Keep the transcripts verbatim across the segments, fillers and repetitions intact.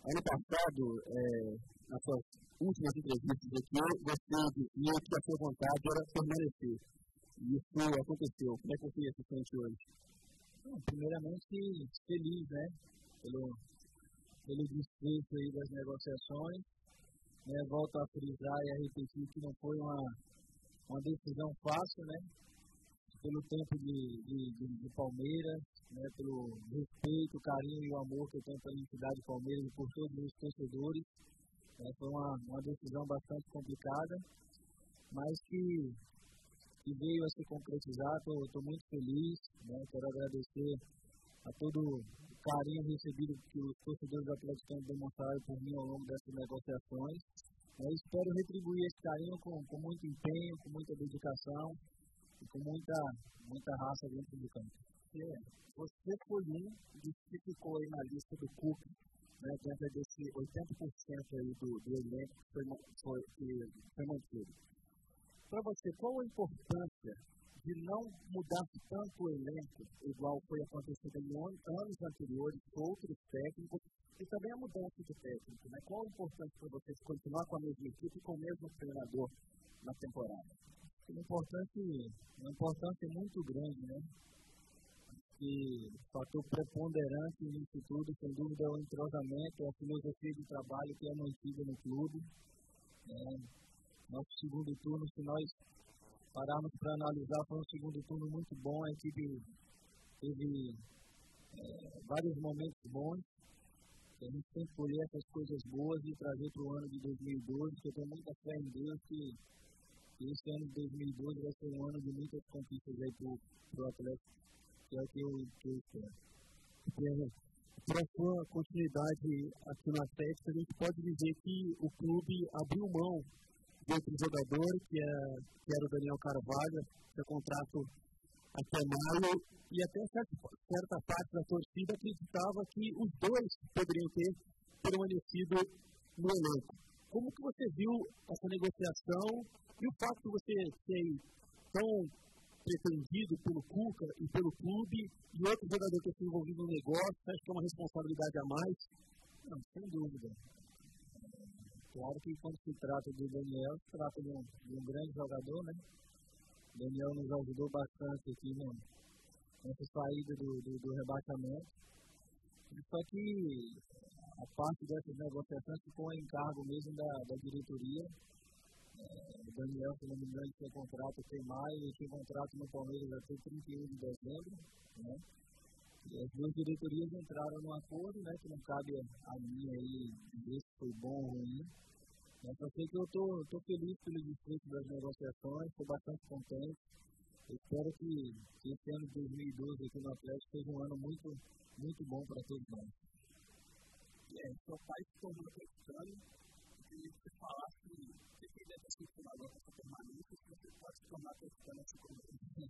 ano passado, é, nas suas últimas entrevistas aqui, você dizia que a sua vontade era permanecer. E isso aconteceu. Como é que você se sente hoje? Bom, primeiramente, feliz, né? Pelo, pelo desfecho aí das negociações. Né? Volto a frisar e a repetir que não foi uma, uma decisão fácil, né? Pelo tempo de, de, de, de Palmeiras, né? Pelo respeito, carinho e o amor que eu tenho pela entidade Palmeiras e por todos os torcedores. Né? Foi uma, uma decisão bastante complicada, mas que, que veio a se concretizar. Estou muito feliz, né? Quero agradecer a todo o carinho recebido que os torcedores atléticos têm demonstrado por mim ao longo dessas negociações. Eu espero retribuir esse carinho com, com muito empenho, com muita dedicação e com muita, muita raça dentro do campo. É, você foi um dos que ficou aí na lista do Cuca, né, dentro desse oitenta por cento aí do, do elenco que foi, foi, que foi mantido. Para você, qual a importância de não mudar tanto o elenco, igual foi acontecido em anos anteriores, com outros técnicos, e também a mudança de técnico, né? Qual a importância para vocês continuar com a mesma equipe e com o mesmo treinador na temporada? Uma importância, uma importância muito grande, né? E o fator preponderante nisso tudo, sem dúvida, é o entrosamento, é a filosofia de trabalho que é mantida no clube. É, nosso segundo turno, se nós pararmos para analisar, foi um segundo turno muito bom. A equipe teve é, vários momentos bons. A gente tem que colher essas coisas boas e trazer para o ano de dois mil e doze, que eu tenho muita fé em Deus que, que esse ano de dois mil e doze vai ser um ano de muitas conquistas aí para o Atlético, que é o que eu, que eu espero. Para a sua continuidade aqui no Atlético, a gente pode dizer que o clube abriu mão de outro jogador, que, é, que era o Daniel Carvalho, que é contrato até maio, e até certa, certa parte da torcida acreditava que os dois poderiam ter permanecido no elenco. Como que você viu essa negociação e o fato de você ser tão pretendido pelo Cuca e pelo clube e outro jogador ter se envolvido no negócio, acho que é uma responsabilidade a mais? Não, sem dúvida. Claro que quando se trata do Daniel, se trata de um, de um grande jogador, né? O Daniel nos ajudou bastante aqui, né? Nessa saída do, do, do rebaixamento. Só que a parte dessas negociações ficou em encargo mesmo da, da diretoria. É, o Daniel, se não me engano, tinha contrato até maio, ele tinha contrato no Palmeiras até trinta e um de dezembro. Né? E as duas diretorias entraram num acordo, né, que não cabe a mim aí dizer se foi bom ou ruim. Mas só sei que eu estou feliz pelo desfecho das negociações, estou bastante contente. Eu espero que, que esse ano de dois mil e doze aqui no Atlético seja um ano muito, muito bom para todos nós. É, seu pai se tornou atleticano, eu queria que você falasse que você queria ter sido treinador com essa permanência, que você pode se tornar atleticano assim como você.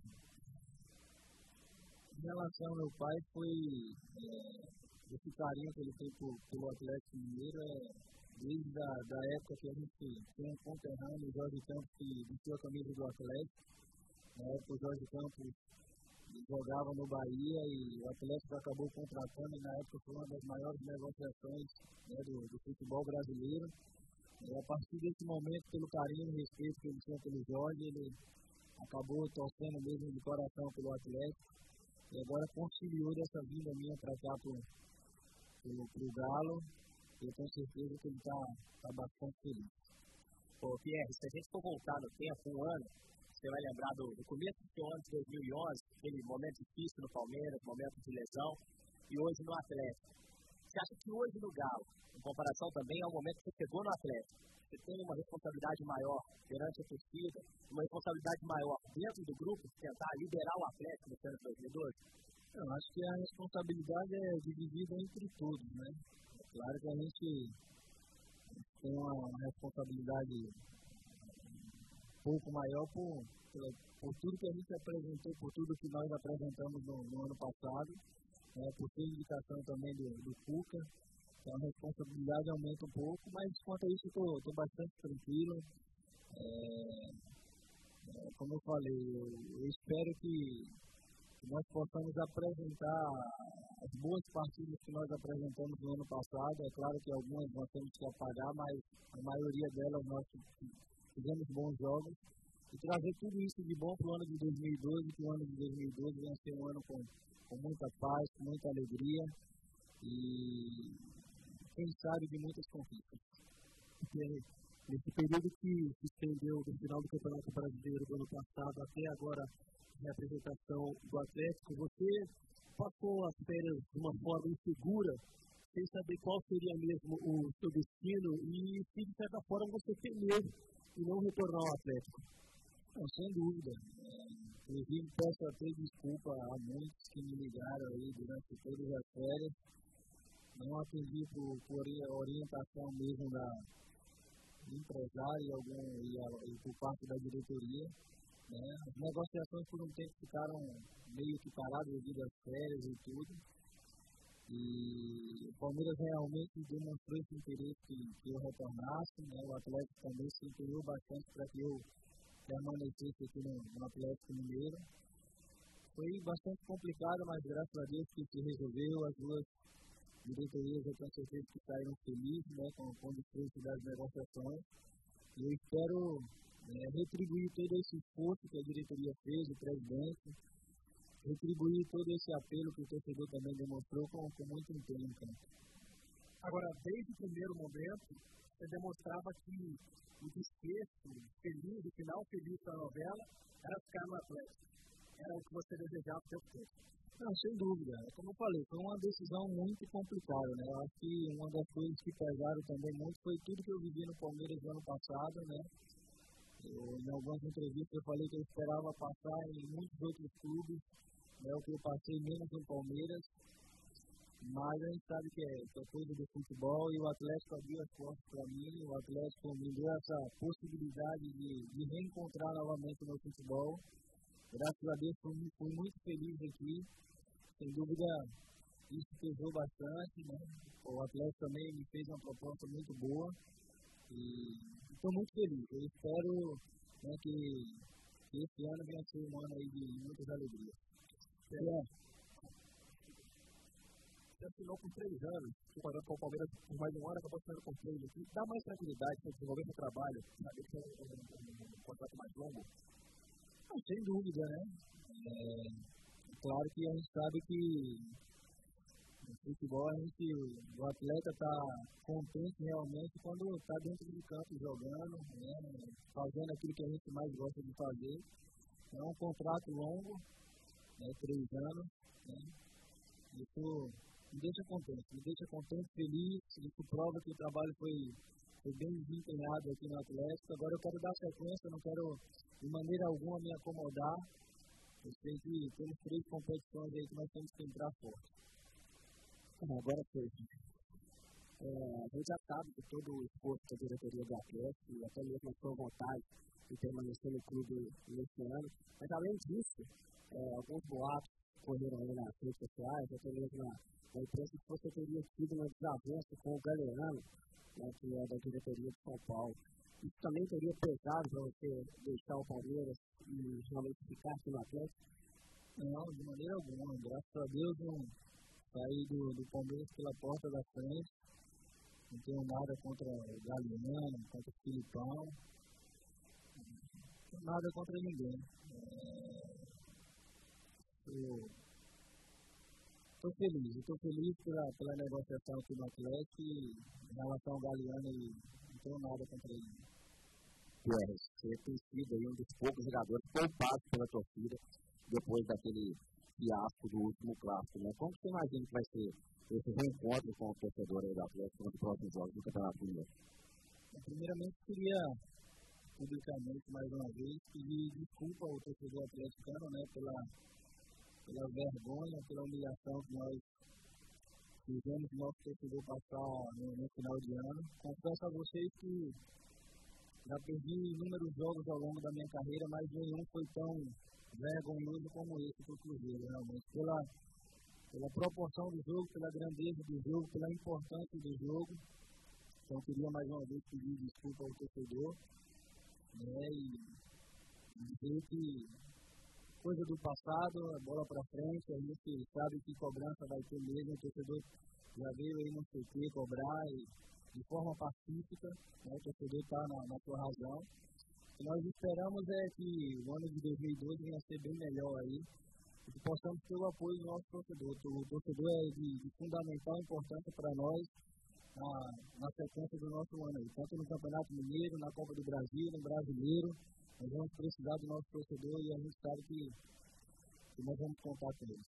Em relação ao meu pai, foi é, esse carinho que ele tem por, pelo Atlético Mineiro, é, desde a da época que a gente tem um conterrâneo, o Jorge Campos, que vestiu a camisa do Atlético. Na época o Jorge Campos jogava no Bahia e o Atlético acabou contratando, e na época foi uma das maiores negociações, né, do, do futebol brasileiro. E a partir desse momento, pelo carinho e respeito que ele tinha pelo Jorge, ele acabou torcendo mesmo de coração pelo Atlético. E agora conciliou dessa vinda minha para cá pro, pro, pro Galo. Eu tenho certeza que ele está tá bastante feliz. Pô, Pierre, se a gente for voltar no tempo, um ano, você vai lembrar do, do começo do ano de dois mil e onze, aquele momento difícil no Palmeiras, momento de lesão, e hoje no Atlético. Você acha que hoje no Galo, em comparação também ao momento que você chegou no Atlético, você tem uma responsabilidade maior perante a torcida, uma responsabilidade maior dentro do grupo de tentar liderar o Atlético no ano de dois mil e doze? Eu acho que a responsabilidade é dividida entre todos, né? É claro que a gente tem uma responsabilidade um pouco maior por, por, por tudo que a gente apresentou, por tudo que nós apresentamos no, no ano passado, né? Por ter indicação também do, do Cuca. Então a responsabilidade aumenta um pouco, mas quanto a isso eu estou bastante tranquilo. É, é, como eu falei, eu, eu espero que, que nós possamos apresentar a as boas partidas que nós apresentamos no ano passado. É claro que algumas nós temos que apagar, mas a maioria delas nós fizemos bons jogos. E trazer tudo isso de bom para o ano de dois mil e doze, que o ano de dois mil e doze vai ser um ano com, com muita paz, com muita alegria e, quem sabe, de muitas conquistas. Nesse período que se estendeu do final do Campeonato Brasileiro do ano passado até agora, a representação do Atlético, você passou as férias de uma forma insegura, sem saber qual seria mesmo o seu destino e, se de certa forma, você temeu e não retornar ao Atlético. Não, sem dúvida. Inclusive, peço até desculpa a muitos que me ligaram aí durante todas as férias. Não atendi por, por orientação mesmo da empresário e, algum, e, a, e por parte da diretoria. Né? As negociações por um tempo ficaram meio que paradas devido às férias e tudo. E o Palmeiras realmente demonstrou esse interesse que, que eu retornasse. Né? O Atlético também se empenhou bastante para que eu permanecesse aqui no, no Atlético Mineiro. Foi bastante complicado, mas graças a Deus que se resolveu. As duas diretorias, eu tenho certeza que saíram felizes, né, com, com o desfecho das negociações. E eu espero é, retribuir todo esse esforço que a diretoria fez, o presidente, retribuir todo esse apelo que o torcedor também demonstrou com, com muito empenho. Então. Agora, desde o primeiro momento, você demonstrava que o desfecho feliz, o final feliz da novela, era ficar no Atlético. Era o que você desejava o tempo todo. Não, sem dúvida. Como eu falei, foi uma decisão muito complicada, né? Eu acho que uma das coisas que pesaram também muito foi tudo que eu vivi no Palmeiras no ano passado, né? Eu, em algumas entrevistas eu falei que eu esperava passar em muitos outros clubes, né? O que eu passei menos no Palmeiras, mas a gente sabe que é, que é coisa do futebol e o Atlético abriu as portas para mim, o Atlético me deu essa possibilidade de, de reencontrar novamente no futebol. Graças a Deus fui, fui muito feliz aqui. Sem dúvida, isso pesou bastante, né? O Atlético também me fez uma proposta muito boa e estou muito feliz. Eu espero, né, que, que esse ano venha a ser um ano aí de muitas alegrias. É. Você assinou por três anos, comparando com o Palmeiras por mais de um ano, acabou assinando por três aqui. Dá mais tranquilidade para desenvolver seu trabalho, saber que é um, um, um contrato mais longo? Não, sem dúvida, né? É... Claro que a gente sabe que no futebol a gente, o atleta está contente realmente quando está dentro de campo jogando, né, fazendo aquilo que a gente mais gosta de fazer. É um contrato longo, né, três anos. Né, isso me deixa contente, me deixa contente, feliz. Isso prova que o trabalho foi, foi bem desempenhado aqui no Atlético. Agora eu quero dar sequência, não quero de maneira alguma me acomodar. Eu sei que temos três competições aí que nós temos que entrar forte. Agora foi. É, a gente já sabe que todo o esforço da diretoria do Atlético e até mesmo a sua vontade de permanecer no clube nesse ano. Mas além disso, é, alguns boatos correram aí nas redes sociais, até mesmo na, na imprensa, que você teria tido uma desavença com o Galeano, né, que é da diretoria de São Paulo. Isso também teria pesado para você deixar o Palmeiras e realmente ficar aqui no Atlético? Não, de maneira alguma. Graças a Deus não saí do, do Palmeiras pela porta da frente. Não tenho nada contra o Galeano, contra o Filipão. Não tenho nada contra ninguém. Estou é, feliz. Estou feliz pela, pela negociação aqui no Atlético e em relação ao Galeano e não tenho nada contra ele. Pierre, você tem sido aí um dos poucos jogadores poupados pela torcida depois daquele fiasco do último clássico, né? Como você imagina que vai ser esse reencontro com o torcedor aí do Atlético nos próximos jogos do Campeonato Mineiro? Primeiramente, queria publicamente, mais uma vez, pedir desculpa ao torcedor atleticano, né, pela, pela vergonha, pela humilhação que nós fizemos o nosso torcedor passar no, no final de ano. Confesso a vocês que já perdi inúmeros jogos ao longo da minha carreira, mas nenhum foi tão vergonhoso como esse para o Cruzeiro, realmente. Pela, pela proporção do jogo, pela grandeza do jogo, pela importância do jogo. Então, queria mais uma vez pedir desculpa ao torcedor, né, e dizer que coisa do passado, a bola para frente, a gente sabe que cobrança vai ter mesmo, o torcedor já veio aí no C T cobrar e, de forma pacífica, né, o torcedor está na, na sua razão. O que nós esperamos é que o ano de dois mil e doze venha a ser bem melhor aí, e que possamos ter o apoio do nosso torcedor. O torcedor é de, de fundamental importância para nós na, na sequência do nosso ano aí, tanto no Campeonato Mineiro, na Copa do Brasil, no Brasileiro. Nós vamos precisar do nosso torcedor e a gente sabe que, que nós vamos contar com eles.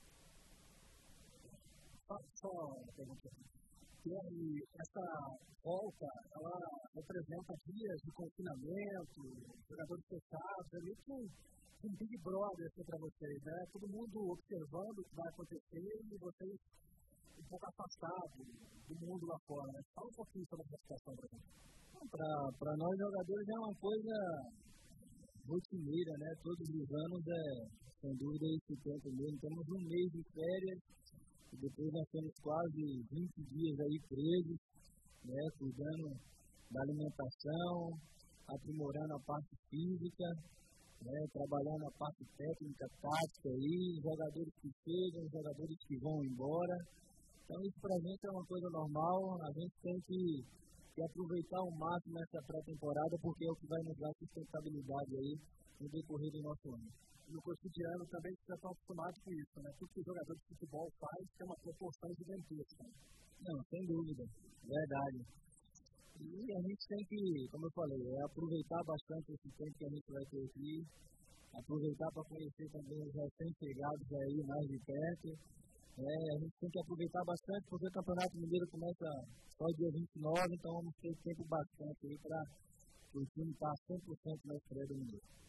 Só uma pergunta. E essa volta, ela representa dias de confinamento, jogadores fechados, é meio que um, um Big Brother assim, para vocês, né? Todo mundo observando o que vai acontecer e vocês um pouco afastados do mundo lá fora, né? Fala um pouquinho sobre essa situação para gente. Para nós jogadores é uma coisa rotineira, né? Todos os anos é, sem dúvida, esse tempo mesmo. Temos um mês de férias e depois nós temos quase vinte dias aí presos, né? Cuidando da alimentação, aprimorando a parte física, né? Trabalhando a parte técnica, tática aí, jogadores que chegam, jogadores que vão embora. Então isso para a gente é uma coisa normal, a gente tem que e aproveitar ao máximo essa pré-temporada, porque é o que vai nos dar sustentabilidade aí no decorrer do nosso ano. No cotidiano também vocês já estão acostumados com isso, né? Tudo que o jogador de futebol faz tem uma proporção gigantesca. Não, sem dúvida, verdade. E a gente tem que, como eu falei, é aproveitar bastante esse tempo que a gente vai ter aqui, aproveitar para conhecer também os recém-chegados aí mais de perto. É, a gente tem que aproveitar bastante, porque o Campeonato Mineiro começa só dia vinte e nove, então vamos ter tempo bastante aí para o time estar cem por cento na estreia do Mineiro.